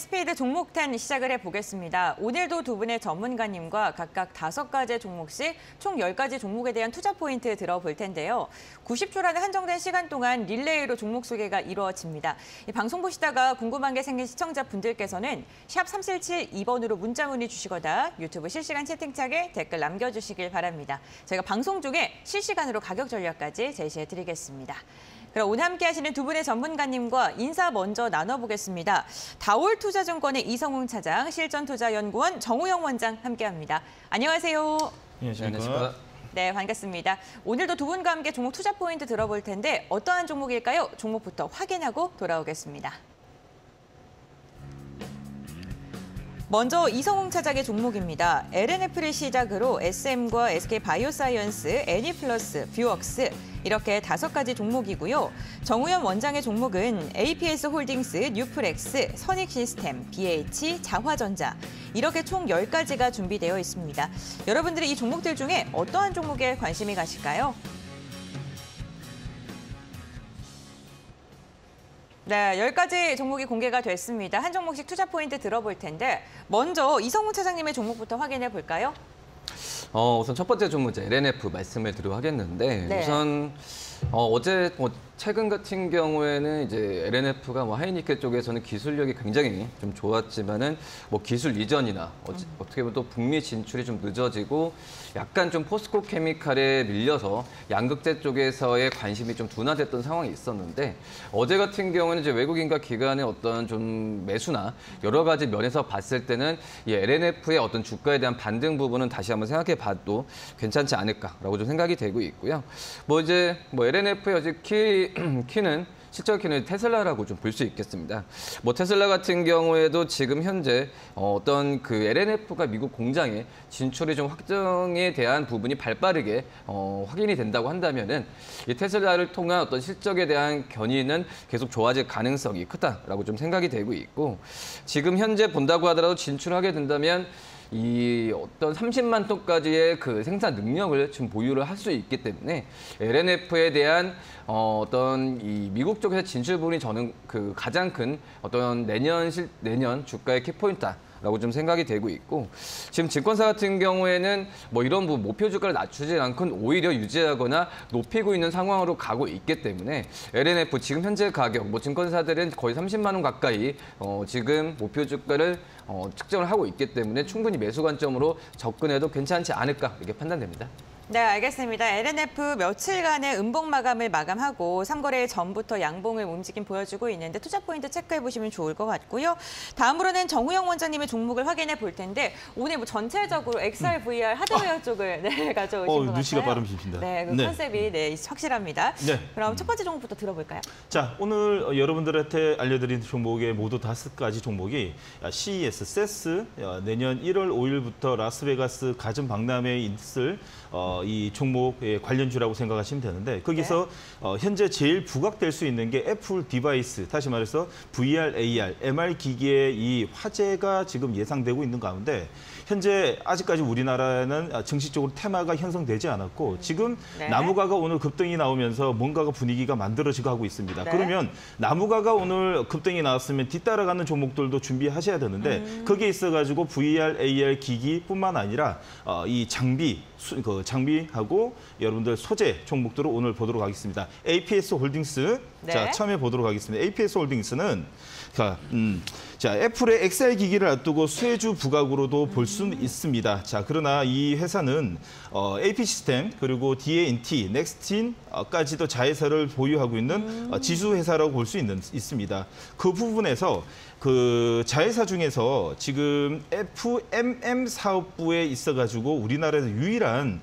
스피드 종목 10 시작을 해보겠습니다. 오늘도 두 분의 전문가님과 각각 5가지 종목씩 총 10가지 종목에 대한 투자 포인트 들어볼 텐데요. 90초라는 한정된 시간 동안 릴레이로 종목 소개가 이루어집니다. 이 방송 보시다가 궁금한 게 생긴 시청자분들께서는 샵 3772번으로 문자 문의 주시거나 유튜브 실시간 채팅창에 댓글 남겨주시길 바랍니다. 저희가 방송 중에 실시간으로 가격 전략까지 제시해드리겠습니다. 그럼 오늘 함께하시는 두 분의 전문가님과 인사 먼저 나눠보겠습니다. 다올투자증권의 이성웅 차장, 실전투자연구원 정우영 원장 함께합니다. 안녕하세요. 안녕하십니까. 네, 반갑습니다. 오늘도 두 분과 함께 종목 투자 포인트 들어볼 텐데 어떠한 종목일까요? 종목부터 확인하고 돌아오겠습니다. 먼저 이성웅 차장의 종목입니다. LNF를 시작으로 SM과 SK바이오사이언스, 애니플러스, 뷰웍스 이렇게 5가지 종목이고요. 정우영 원장의 종목은 APS홀딩스, 뉴플렉스, 선익시스템, BH, 장화전자 이렇게 총 10가지가 준비되어 있습니다. 여러분들이 이 종목들 중에 어떠한 종목에 관심이 가실까요? 네, 10가지 종목이 공개가 됐습니다. 한 종목씩 투자 포인트 들어볼 텐데 먼저 이성웅 차장님의 종목부터 확인해 볼까요? 우선 첫 번째 종목 LNF 말씀을 드리도록 하겠는데 네. 우선 어제 최근 같은 경우에는 이제 LNF가 하이니케 쪽에서는 기술력이 굉장히 좀 좋았지만은 기술 이전이나 어떻게 보면 또 북미 진출이 좀 늦어지고 약간 좀 포스코 케미칼에 밀려서 양극재 쪽에서의 관심이 좀 둔화됐던 상황이 있었는데 어제 같은 경우는 이제 외국인과 기관의 어떤 좀 매수나 여러 가지 면에서 봤을 때는 이 LNF의 어떤 주가에 대한 반등 부분은 다시 한번 생각해 봐도 괜찮지 않을까라고 좀 생각이 되고 있고요. LNF의 어제 키는 실적 키는 테슬라라고 좀 볼 수 있겠습니다. 테슬라 같은 경우에도 지금 현재 어떤 그 LNF가 미국 공장에 진출이 좀 확정에 대한 부분이 발빠르게 확인이 된다고 한다면은 이 테슬라를 통한 어떤 실적에 대한 견인은 계속 좋아질 가능성이 크다라고 좀 생각이 되고 있고 지금 현재 본다고 하더라도 진출하게 된다면 이 어떤 30만 톤까지의 그 생산 능력을 지금 보유를 할 수 있기 때문에 LNF에 대한 어떤 이 미국 쪽에서 진출 부분이 저는 그 가장 큰 어떤 내년 주가의 키포인트라고 좀 생각이 되고 있고 지금 증권사 같은 경우에는 이런 부분 목표 주가를 낮추지 않고 오히려 유지하거나 높이고 있는 상황으로 가고 있기 때문에 LNF 지금 현재 가격 증권사들은 거의 30만 원 가까이 지금 목표 주가를 측정을 하고 있기 때문에 충분히 매수 관점으로 접근해도 괜찮지 않을까 이렇게 판단됩니다. 네, 알겠습니다. LNF 며칠간의 음봉 마감을 마감하고 3거래 전부터 양봉을 움직임 보여주고 있는데 투자 포인트 체크해 보시면 좋을 것 같고요. 다음으로는 정우영 원장님의 종목을 확인해 볼 텐데 오늘 전체적으로 XR, VR 하드웨어 쪽을 가져오신 것 같아요. 눈치가 빠르십니다. 네, 컨셉이 확실합니다. 네. 그럼 첫 번째 종목부터 들어볼까요? 자, 오늘 여러분들한테 알려드린 종목의 모두 5가지 종목이 CES 내년 1월 5일부터 라스베가스 가전 박람회에 있을 이 종목의 관련주라고 생각하시면 되는데 거기서 현재 제일 부각될 수 있는 게 애플 디바이스, 다시 말해서 VR, AR, MR 기기의 이 화제가 지금 예상되고 있는 가운데 현재 아직까지 우리나라에는 정식적으로 테마가 형성되지 않았고 지금 나무가가 오늘 급등이 나오면서 뭔가가 분위기가 만들어지고 하고 있습니다. 그러면 나무가가 오늘 급등이 나왔으면 뒤따라가는 종목들도 준비하셔야 되는데 거기에 있어가지고 VR, AR 기기뿐만 아니라 이 장비하고 여러분들 소재 종목들을 오늘 보도록 하겠습니다. APS 홀딩스 자 처음에 보도록 하겠습니다. APS 홀딩스는 애플의 XR 기기를 앞두고 수혜주 부각으로도 볼 수 있습니다. 자, 그러나 이 회사는 AP 시스템 그리고 DANT, 넥스틴까지도 자회사를 보유하고 있는 지수 회사라고 볼 수 있습니다. 그 부분에서 그 자회사 중에서 지금 FMM 사업부에 있어가지고 우리나라에서 유일한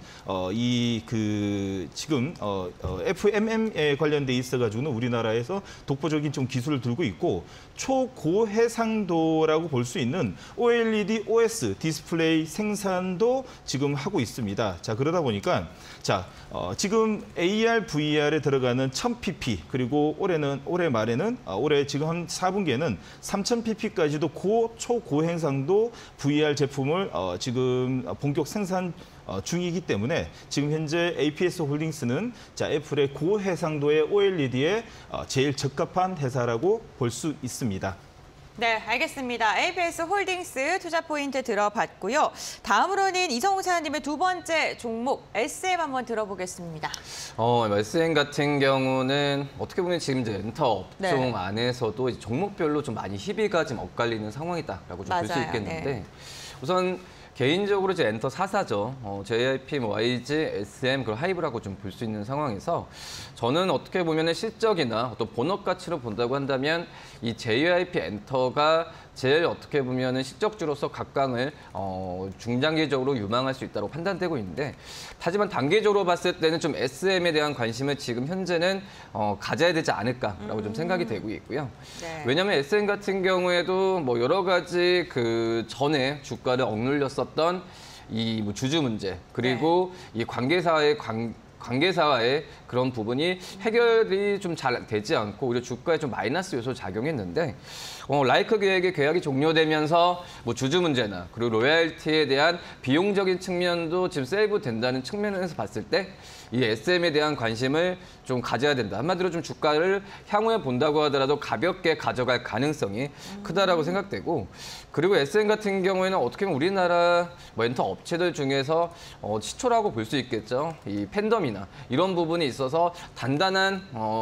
지금 FMM에 관련돼 있어가지고는 우리나라에서 독보적인 좀 기술을 들고 있고 초고해상도라고 볼 수 있는 OLED OS 디스플레이 생산도 지금 하고 있습니다. 자, 그러다 보니까 지금 AR, VR에 들어가는 1000pp 그리고 올해 말에는 올해 지금 한 4분기에는 3000pp까지도 초고해상도 VR 제품을 지금 본격 생산 중이기 때문에 지금 현재 APS 홀딩스는 애플의 고해상도의 OLED에 제일 적합한 회사라고 볼 수 있습니다. 네, 알겠습니다. ABS 홀딩스 투자 포인트 들어봤고요. 다음으로는 이성우 차장님의 두 번째 종목 SM 한번 들어보겠습니다. SM 같은 경우는 어떻게 보면 지금 이제 엔터 업종 네. 안에서도 이제 종목별로 좀 많이 희비가 지금 엇갈리는 상황이다라고 좀 볼 수 맞아요. 있겠는데 네. 우선 개인적으로 이제 엔터 4사죠. JYP, YG, SM, 그리고 하이브라고 좀 볼 수 있는 상황에서 저는 어떻게 보면 실적이나 어떤 본업 가치로 본다고 한다면 이 JYP 엔터가 제일 어떻게 보면 실적주로서 각광을 중장기적으로 유망할 수 있다고 판단되고 있는데 하지만 단기적으로 봤을 때는 좀 SM에 대한 관심을 지금 현재는 가져야 되지 않을까라고 좀 생각이 되고 있고요. 네. 왜냐하면 SM 같은 경우에도 뭐 여러 가지 그 전에 주가를 억눌렸었던 이 뭐 주주 문제 그리고 이 관계사와의 그런 부분이 해결이 좀 잘 되지 않고 오히려 주가에 좀 마이너스 요소 작용했는데 라이크 계획의 계약이 종료되면서 뭐 주주 문제나 그리고 로얄티에 대한 비용적인 측면도 지금 세이브 된다는 측면에서 봤을 때 이 SM에 대한 관심을 좀 가져야 된다. 한마디로 좀 주가를 향후에 본다고 하더라도 가볍게 가져갈 가능성이 크다라고 생각되고 그리고 SM 같은 경우에는 어떻게 보면 우리나라 뭐 엔터 업체들 중에서 시초라고 볼 수 있겠죠. 이 팬덤이나 이런 부분이 있어서 단단한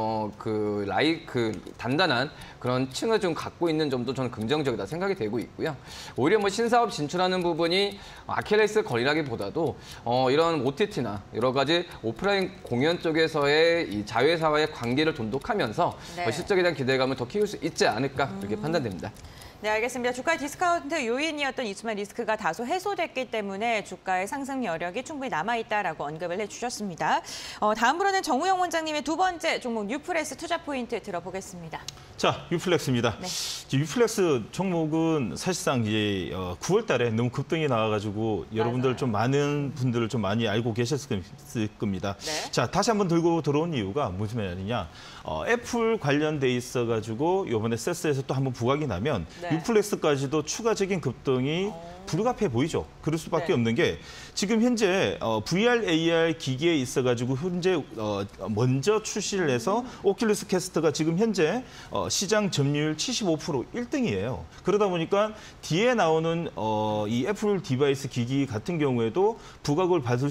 단단한 그런 층을 좀 갖고 있는 점도 저는 긍정적이다 생각이 되고 있고요. 오히려 뭐 신사업 진출하는 부분이 아킬레스 건이라기보다도 이런 OTT나 여러 가지 오프라인 공연 쪽에서의 이 자회사와의 관계를 돈독하면서 네. 실적에 대한 기대감을 더 키울 수 있지 않을까 이렇게 판단됩니다. 네, 알겠습니다. 주가 디스카운트 요인이었던 이수만 리스크가 다소 해소됐기 때문에 주가의 상승 여력이 충분히 남아있다라고 언급을 해주셨습니다. 다음으로는 정우영 원장님의 두 번째 종목 뉴프레스 투자 포인트 들어보겠습니다. 자, 유플렉스입니다. 네. 유플렉스 종목은 사실상 이제 9월 달에 너무 급등이 나와가지고 여러분들 맞아요. 좀 많은 분들을 좀 많이 알고 계셨을 겁니다. 네. 자, 다시 한번 들고 들어온 이유가 무슨 말이냐. 애플 관련돼 있어가지고 이번에 세스에서 또 한번 부각이 나면 네. 유플렉스까지도 추가적인 급등이 불가피해 보이죠. 그럴 수밖에 네. 없는 게 지금 현재 VR, AR 기기에 있어가지고 현재 먼저 출시를 해서 오큘러스 퀘스트가 지금 현재 시장 점유율 75% 1등이에요. 그러다 보니까 뒤에 나오는 이 애플 디바이스 기기 같은 경우에도 부각을 받을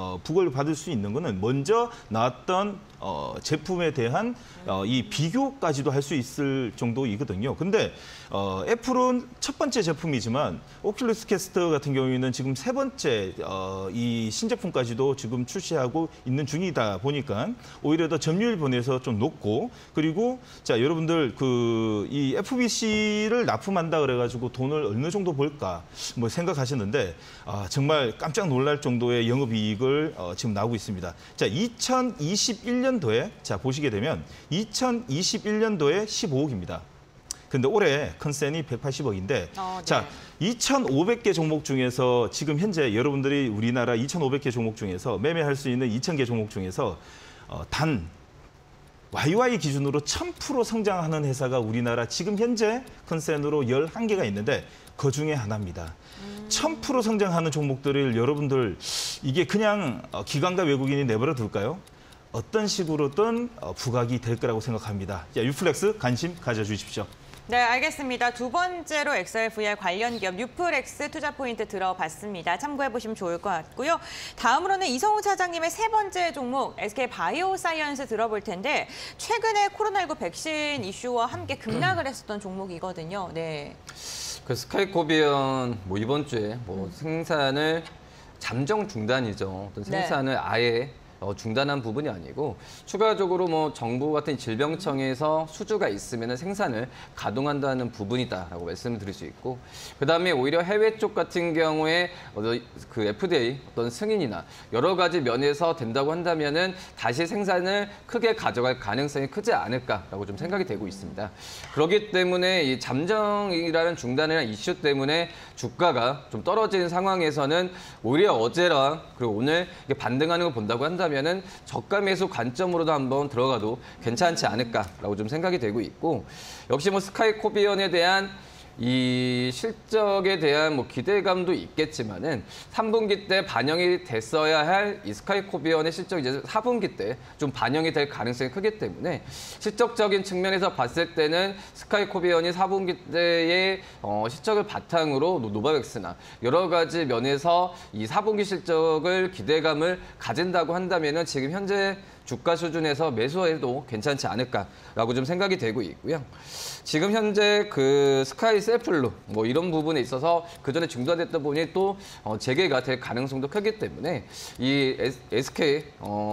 수 있는 거는 먼저 나왔던 제품에 대한 이 비교까지도 할 수 있을 정도이거든요. 근데 애플은 첫 번째 제품이지만 오큘러스 퀘스트 같은 경우에는 지금 세 번째 이 신제품까지도 지금 출시하고 있는 중이다 보니까 오히려 더 점유율 면에서 좀 높고 그리고 자 여러분들 이 FBC를 납품한다 그래가지고 돈을 어느 정도 벌까 뭐 생각하시는데 정말 깜짝 놀랄 정도의 영업이익을 지금 나오고 있습니다. 자 2021년도에 자 보시게 되면 2021년도에 15억입니다. 근데 올해 컨센이 180억인데 네. 자 2,500개 종목 중에서 지금 현재 여러분들이 우리나라 2,500개 종목 중에서 매매할 수 있는 2,000개 종목 중에서 단 YY 기준으로 1000% 성장하는 회사가 우리나라 지금 현재 컨센으로 11개가 있는데 그중에 하나입니다. 1000% 성장하는 종목들을 여러분들 이게 그냥 기관과 외국인이 내버려 둘까요? 어떤 식으로든 부각이 될 거라고 생각합니다. 자, 유플렉스 관심 가져주십시오. 네, 알겠습니다. 두 번째로 XRVR 관련 기업 뉴프렉스 투자 포인트 들어봤습니다. 참고해보시면 좋을 것 같고요. 다음으로는 이성우 차장님의 세 번째 종목 SK바이오사이언스 들어볼 텐데 최근에 코로나19 백신 이슈와 함께 급락을 했었던 종목이거든요. 네. 그 스카이코비언 뭐 이번 주에 뭐 생산을 잠정 중단이죠. 어떤 생산을 아예 중단한 부분이 아니고 추가적으로 뭐 정부 같은 질병청에서 수주가 있으면 생산을 가동한다는 부분이다라고 말씀을 드릴 수 있고 그다음에 오히려 해외 쪽 같은 경우에 그 FDA 어떤 승인이나 여러 가지 면에서 된다고 한다면은 다시 생산을 크게 가져갈 가능성이 크지 않을까라고 좀 생각이 되고 있습니다. 그렇기 때문에 이 잠정이라는 중단이라는 이슈 때문에 주가가 좀 떨어지는 상황에서는 오히려 어제랑 그리고 오늘 반등하는 걸 본다고 한다면은 저가 매수 관점으로도 한번 들어가도 괜찮지 않을까라고 좀 생각이 되고 있고 역시 뭐 스카이코비언에 대한 이 실적에 대한 뭐 기대감도 있겠지만은 3분기 때 반영이 됐어야 할 이 스카이코비언의 실적이 이제 4분기 때 좀 반영이 될 가능성이 크기 때문에 실적적인 측면에서 봤을 때는 스카이코비언이 4분기 때의 실적을 바탕으로 노바백스나 여러 가지 면에서 이 4분기 실적을 기대감을 가진다고 한다면은 지금 현재 주가 수준에서 매수해도 괜찮지 않을까라고 좀 생각이 되고 있고요. 지금 현재 그 스카이 셀플루 뭐 이런 부분에 있어서 그 전에 중단됐던 부분이 또 재개가 될 가능성도 크기 때문에 이 SK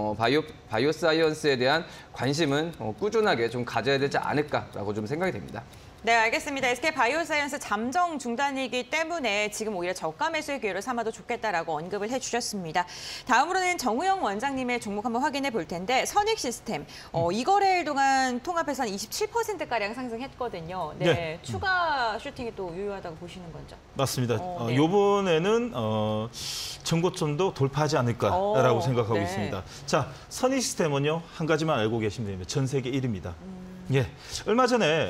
바이오사이언스에 대한 관심은 꾸준하게 좀 가져야 되지 않을까라고 좀 생각이 됩니다. 네, 알겠습니다. SK 바이오사이언스 잠정 중단이기 때문에 지금 오히려 저가 매수의 기회로 삼아도 좋겠다라고 언급을 해주셨습니다. 다음으로는 정우영 원장님의 종목 한번 확인해 볼 텐데 선익 시스템 이 거래일 동안 통합해서 한 27%가량 상승했거든요. 네, 네. 추가 슈팅이 또 유효하다고 보시는 거죠? 맞습니다. 네. 이번에는 전고점도 돌파하지 않을까라고 생각하고 네. 있습니다. 자, 선익 시스템은요 한 가지만 알고 계시면 됩니다. 전 세계 1위입니다. 예, 얼마 전에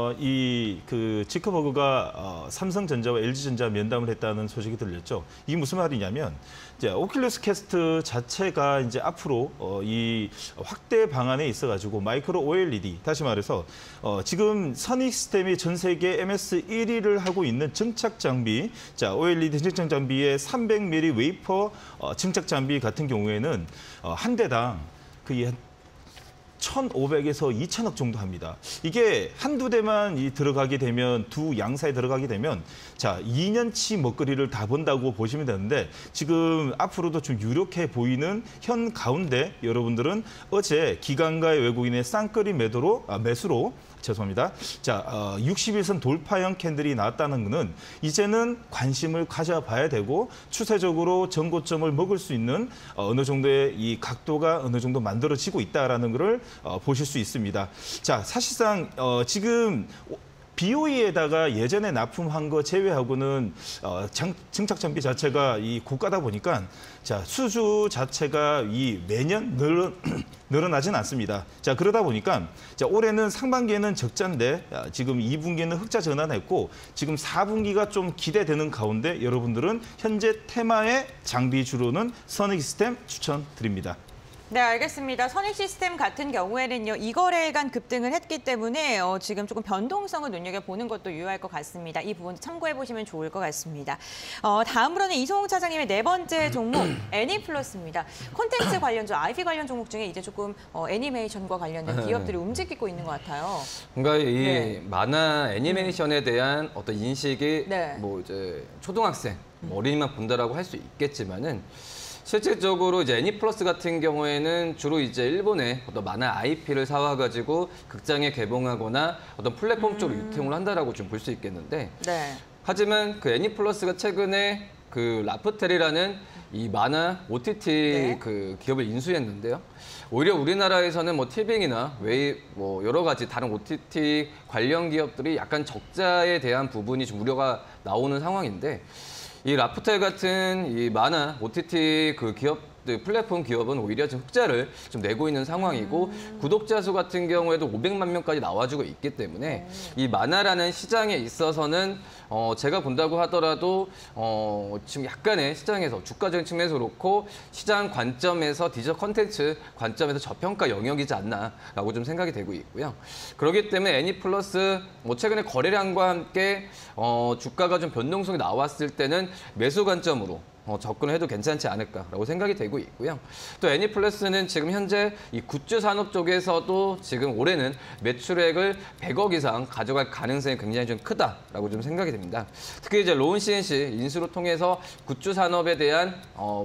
그 지커버그가 삼성전자와 LG전자 면담을 했다는 소식이 들렸죠. 이게 무슨 말이냐면 이제 오큘러스 퀘스트 자체가 이제 앞으로 이 확대 방안에 있어가지고 마이크로 OLED 다시 말해서 지금 선익 시스템이 전 세계 MS 1위를 하고 있는 증착 장비, 자 OLED 증착 장비의 300mm 웨이퍼 증착 장비 같은 경우에는 한 대당 그 1,500에서 2,000억 정도 합니다. 이게 한두 대만 들어가게 되면 두 양사에 들어가게 되면 자 2년치 먹거리를 다 번다고 보시면 되는데 지금 앞으로도 좀 유력해 보이는 현 가운데 여러분들은 어제 기관가의 외국인의 쌍끌이 매수로 죄송합니다. 자, 61선 돌파형 캔들이 나왔다는 것은 이제는 관심을 가져봐야 되고 추세적으로 전고점을 먹을 수 있는 어느 정도의 이 각도가 어느 정도 만들어지고 있다라는 것을 보실 수 있습니다. 자, 사실상 지금 BOE에다가 예전에 납품한 거 제외하고는 증착 장비 자체가 이 고가다 보니까 자 수주 자체가 이 매년 늘어나진 않습니다. 자 그러다 보니까 자 올해는 상반기에는 적자인데 지금 2분기는 흑자 전환했고 지금 4분기가 좀 기대되는 가운데 여러분들은 현재 테마의 장비 주로는 선익 시스템 추천드립니다. 네, 알겠습니다. 선익 시스템 같은 경우에는요, 이 거래일간 급등을 했기 때문에 지금 조금 변동성을 눈여겨보는 것도 유효할 것 같습니다. 이 부분 참고해보시면 좋을 것 같습니다. 다음으로는 이송욱 차장님의 네 번째 종목, 애니플러스입니다. 콘텐츠 관련주, IP 관련 종목 중에 이제 조금 애니메이션과 관련된 기업들이 움직이고 있는 것 같아요. 뭔가 이 네. 만화 애니메이션에 대한 어떤 인식이 네. 뭐 이제 초등학생, 어린이만 본다라고 할 수 있겠지만은 실질적으로 이제 애니플러스 같은 경우에는 주로 이제 일본의 어떤 만화 IP를 사와가지고 극장에 개봉하거나 어떤 플랫폼 쪽으로 유통을 한다라고 좀 볼 수 있겠는데 네. 하지만 그 애니플러스가 최근에 그 라프텔이라는 이 만화 OTT 네. 그 기업을 인수했는데요. 오히려 우리나라에서는 뭐 티빙이나 뭐 여러 가지 다른 OTT 관련 기업들이 약간 적자에 대한 부분이 좀 우려가 나오는 상황인데 이 라프텔 같은 이 만화 OTT 그 플랫폼 기업은 오히려 지금 흑자를 좀 내고 있는 상황이고 구독자 수 같은 경우에도 500만 명까지 나와주고 있기 때문에 이 만화라는 시장에 있어서는 제가 본다고 하더라도 지금 약간의 시장에서 주가적인 측면에서 그렇고 시장 관점에서 디지털 콘텐츠 관점에서 저평가 영역이지 않나라고 좀 생각이 되고 있고요. 그렇기 때문에 애니플러스 뭐 최근에 거래량과 함께 주가가 좀 변동성이 나왔을 때는 매수 관점으로 접근을 해도 괜찮지 않을까라고 생각이 되고 있고요. 또 애니플러스는 지금 현재 이 굿즈 산업 쪽에서도 지금 올해는 매출액을 100억 이상 가져갈 가능성이 굉장히 좀 크다라고 좀 생각이 됩니다. 특히 이제 로운 CNC 인수를 통해서 굿즈 산업에 대한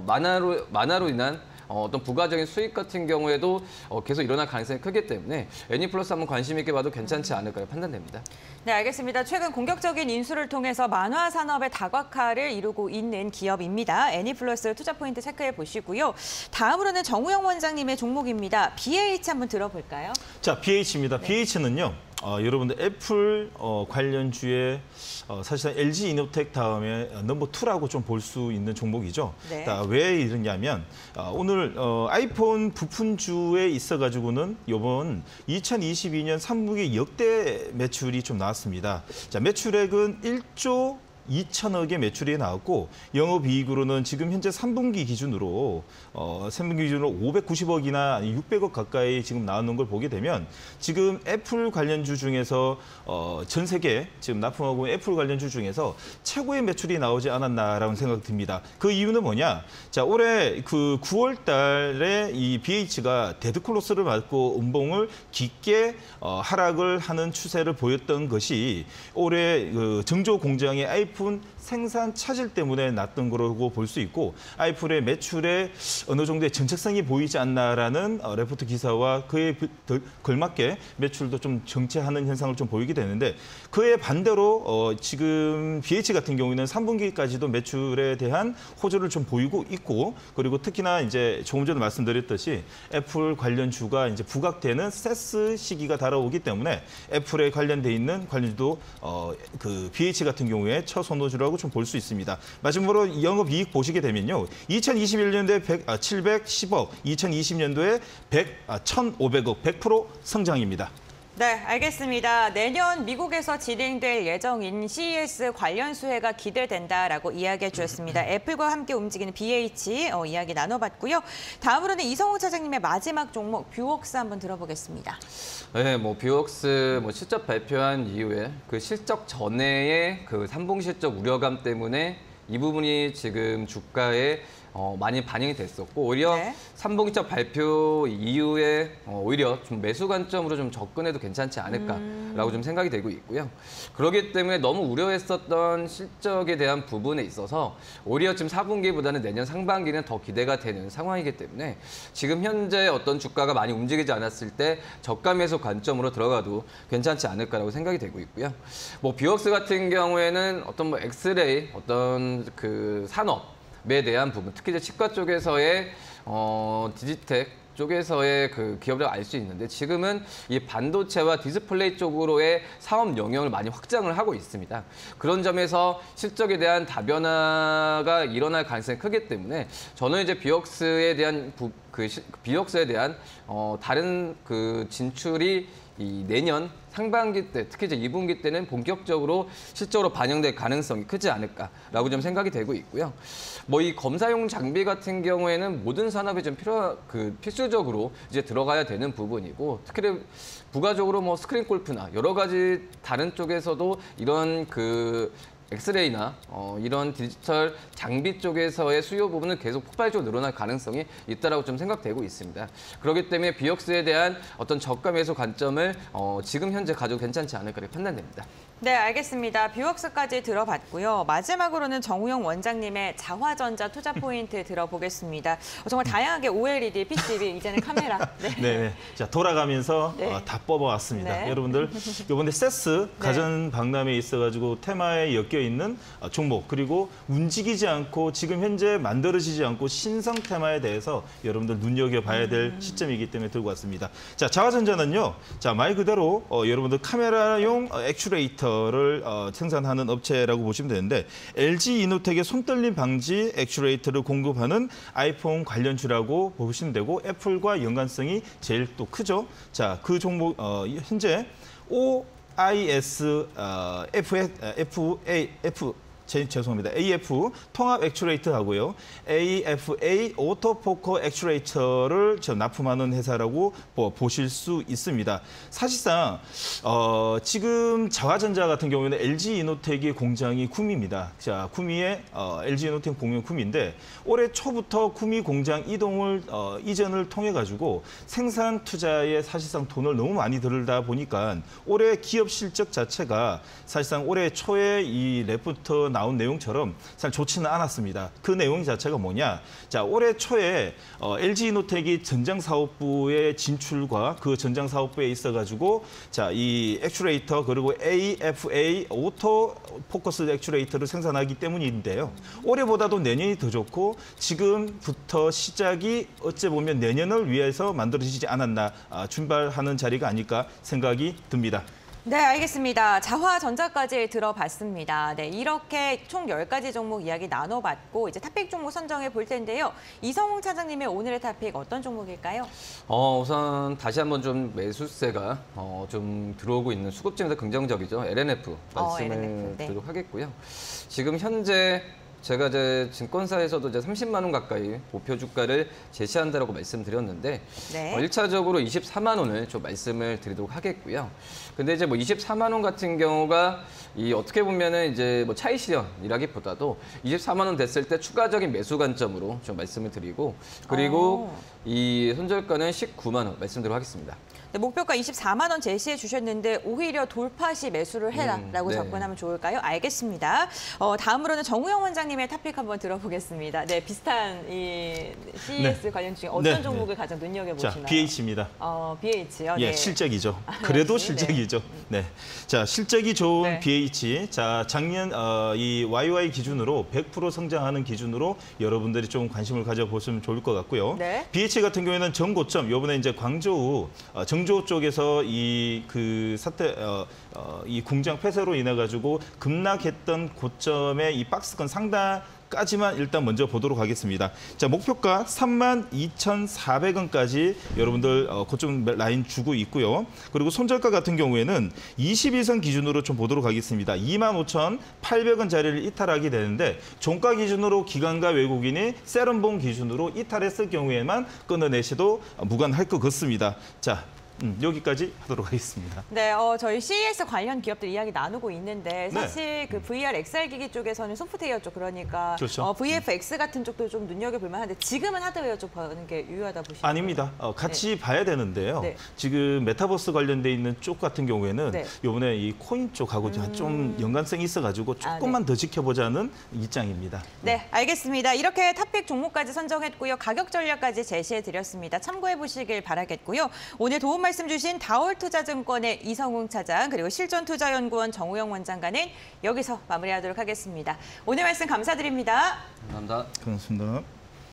만화로 인한 어떤 부가적인 수익 같은 경우에도 계속 일어날 가능성이 크기 때문에 애니플러스 한번 관심 있게 봐도 괜찮지 않을까 판단됩니다. 네, 알겠습니다. 최근 공격적인 인수를 통해서 만화 산업의 다각화를 이루고 있는 기업입니다. 애니플러스 투자 포인트 체크해 보시고요. 다음으로는 정우영 원장님의 종목입니다. BH 한번 들어볼까요? 자, BH입니다. BH는요. 여러분들 애플 관련주에 사실상 LG 이노텍 다음에 넘버 2라고 좀 볼 수 있는 종목이죠. 네. 왜 이러냐면 오늘 아이폰 부품주에 있어가지고는 이번 2022년 3분기 역대 매출이 좀 나왔습니다. 자, 매출액은 1조 2천억의 매출이 나왔고 영업이익으로는 지금 현재 3분기 기준으로 590억이나 600억 가까이 지금 나오는 걸 보게 되면 지금 애플 관련주 중에서 전 세계 지금 납품하고 있는 애플 관련주 중에서 최고의 매출이 나오지 않았나라는 생각이 듭니다. 그 이유는 뭐냐? 자, 올해 그 9월 달에 이 BH가 데드클로스를 맞고 음봉을 깊게 하락을 하는 추세를 보였던 것이 올해 그 정조 공장의 아이폰 생산 차질 때문에 났던 거라고 볼 수 있고 아이플의 매출에 어느 정도의 정책성이 보이지 않나라는 레포트 기사와 그에 걸맞게 매출도 좀 정체하는 현상을 좀 보이게 되는데 그에 반대로 지금 BH 같은 경우에는 3분기까지도 매출에 대한 호조를 좀 보이고 있고 그리고 특히나 이제 조금 전에 말씀드렸듯이 애플 관련주가 이제 부각되는 세스 시기가 다가오기 때문에 애플에 관련돼 있는 관련주도 그 BH 같은 경우에 처선호주라고 좀 볼 수 있습니다. 마지막으로 영업이익 보시게 되면요. 2021년도에 710억, 2020년도에 1,500억, 100% 성장입니다. 네, 알겠습니다. 내년 미국에서 진행될 예정인 CES 관련 수혜가 기대된다라고 이야기해 주셨습니다. 애플과 함께 움직이는 BH 이야기 나눠봤고요. 다음으로는 이성우 차장님의 마지막 종목 뷰웍스 한번 들어보겠습니다. 네, 뷰웍스 실적 발표한 이후에 그 실적 전에의 그 3분기 실적 우려감 때문에 이 부분이 지금 주가에 많이 반영이 됐었고 오히려 네. 3분기적 발표 이후에 오히려 좀 매수 관점으로 좀 접근해도 괜찮지 않을까라고 좀 생각이 되고 있고요. 그렇기 때문에 너무 우려했었던 실적에 대한 부분에 있어서 오히려 지금 4분기보다는 내년 상반기는 더 기대가 되는 상황이기 때문에 지금 현재 어떤 주가가 많이 움직이지 않았을 때 저가 매수 관점으로 들어가도 괜찮지 않을까라고 생각이 되고 있고요. 뷰웍스 같은 경우에는 어떤 엑스레이 어떤 그 산업 에 대한 부분, 특히 이제 치과 쪽에서의 디지텍 쪽에서의 그 기업을 알 수 있는데 지금은 이 반도체와 디스플레이 쪽으로의 사업 영역을 많이 확장을 하고 있습니다. 그런 점에서 실적에 대한 다변화가 일어날 가능성이 크기 때문에 저는 이제 뷰웍스에 대한 다른 그 진출이 이 내년 상반기 때, 특히 이제 2분기 때는 본격적으로 실적으로 반영될 가능성이 크지 않을까라고 좀 생각이 되고 있고요. 이 검사용 장비 같은 경우에는 모든 산업에 좀 필수적으로 이제 들어가야 되는 부분이고, 특히 부가적으로 스크린 골프나 여러 가지 다른 쪽에서도 이런 엑스레이나 이런 디지털 장비 쪽에서의 수요 부분은 계속 폭발적으로 늘어날 가능성이 있다라고 좀 생각되고 있습니다. 그렇기 때문에 뷰웍스에 대한 어떤 저가 매수 관점을 지금 현재 가져도 괜찮지 않을까 판단됩니다. 네, 알겠습니다. 뷰웍스까지 들어봤고요. 마지막으로는 정우영 원장님의 자화전자 투자 포인트 들어보겠습니다. 정말 다양하게 OLED, PCB, 이제는 카메라. 네. 자, 돌아가면서 네. 다 뽑아왔습니다. 네. 여러분들, 이번에 세스 가전 박람회에 있어가지고 테마에 엮여 있는 종목, 그리고 움직이지 않고 지금 현재 만들어지지 않고 신성 테마에 대해서 여러분들 눈여겨봐야 될 시점이기 때문에 들고 왔습니다. 자, 자화전자는요. 자, 말 그대로 여러분들 카메라용 액추레이터를 생산하는 업체라고 보시면 되는데 LG 이노텍의 손떨림 방지 액추레이터를 공급하는 아이폰 관련주라고 보시면 되고 애플과 연관성이 제일 또 크죠. 자, 그 종목 현재 죄송합니다. AF 통합 액추레이터 하고요. AFA 오토포커 액추레이터를 납품하는 회사라고 보실 수 있습니다. 사실상 지금 자화전자 같은 경우에는 LG 이노텍의 공장이 구미입니다. 자, 구미에 LG 이노텍 공장 구미인데 올해 초부터 구미 공장 이전을 통해 가지고 생산 투자에 사실상 돈을 너무 많이 들다 보니까 올해 기업 실적 자체가 사실상 올해 초에 이 레포트 나온 내용처럼 사실 좋지는 않았습니다. 그 내용 자체가 뭐냐? 자, 올해 초에 LG 이노텍이 전장 사업부의 진출과 그 전장 사업부에 있어가지고 자, 이 액추레이터 그리고 AFA 오토 포커스 액추레이터를 생산하기 때문인데요. 올해보다도 내년이 더 좋고 지금부터 시작이 어찌 보면 내년을 위해서 만들어지지 않았나 준발하는 자리가 아닐까 생각이 듭니다. 네, 알겠습니다. 자화전자까지 들어봤습니다. 네, 이렇게 총 10가지 종목 이야기 나눠봤고 이제 탑픽 종목 선정해 볼 텐데요. 이성웅 차장님의 오늘의 탑픽 어떤 종목일까요? 우선 다시 한번 좀 매수세가 좀 들어오고 있는 수급진에서 긍정적이죠. LNF 말씀을 LNF, 네. 드리도록 하겠고요. 지금 현재 제가 이제 증권사에서도 이제 30만 원 가까이 목표 주가를 제시한다라고 말씀드렸는데 네. 1차적으로 24만 원을 좀 말씀을 드리도록 하겠고요. 근데 이제 뭐 24만 원 같은 경우가 이 어떻게 보면은 이제 뭐 차익 실현이라기보다도 24만 원 됐을 때 추가적인 매수 관점으로 좀 말씀을 드리고 그리고 이 손절가는 19만 원 말씀드리도록 하겠습니다. 네, 목표가 24만 원 제시해 주셨는데 오히려 돌파 시 매수를 해라라고 네. 접근하면 좋을까요? 알겠습니다. 다음으로는 정우영 원장님의 탑픽 한번 들어보겠습니다. 네, 비슷한 이 CES 관련 중에 어떤 네, 종목을 가장 눈여겨보시나요? 자, BH입니다. BH요? 예, 네. 실적이죠. 그래도 역시, 실적이죠. 네. 자, 실적이 좋은 네. BH. 자, 작년 이 YY 기준으로 100% 성장하는 기준으로 여러분들이 좀 관심을 가져보시면 좋을 것 같고요. 네. BH 같은 경우에는 전고점, 요번에 이제 광저우 정조 쪽에서 이 그 사태 이 공장 폐쇄로 인해 가지고 급락했던 고점의 이 박스권 상단까지만 일단 먼저 보도록 하겠습니다. 자, 목표가 32,400원까지 여러분들 고점 라인 주고 있고요. 그리고 손절가 같은 경우에는 21선 기준으로 좀 보도록 하겠습니다. 25,800원 자리를 이탈하게 되는데 종가 기준으로 기관과 외국인이 세럼봉 기준으로 이탈했을 경우에만 끊어내셔도 무관할 것 같습니다. 자, 여기까지 하도록 하겠습니다. 네, 저희 CES 관련 기업들 이야기 나누고 있는데 사실 그 VR XR 기기 쪽에서는 소프트웨어 쪽 그러니까 그렇죠. VFX 같은 쪽도 좀 눈여겨볼 만한데 지금은 하드웨어 쪽 보는 게 유효하다 보시나요? 아닙니다. 같이 봐야 되는데요. 네. 지금 메타버스 관련돼 있는 쪽 같은 경우에는 네. 이번에 이 코인 쪽하고 좀 연관성이 있어가지고 조금만 더 지켜보자는 입장입니다. 네, 알겠습니다. 이렇게 탑픽 종목까지 선정했고요. 가격 전략까지 제시해드렸습니다. 참고해보시길 바라겠고요. 오늘 도움 말씀 주신 다올투자증권의 이성웅 차장 그리고 실전투자연구원 정우영 원장과는 여기서 마무리하도록 하겠습니다. 오늘 말씀 감사드립니다. 감사합니다. 고맙습니다.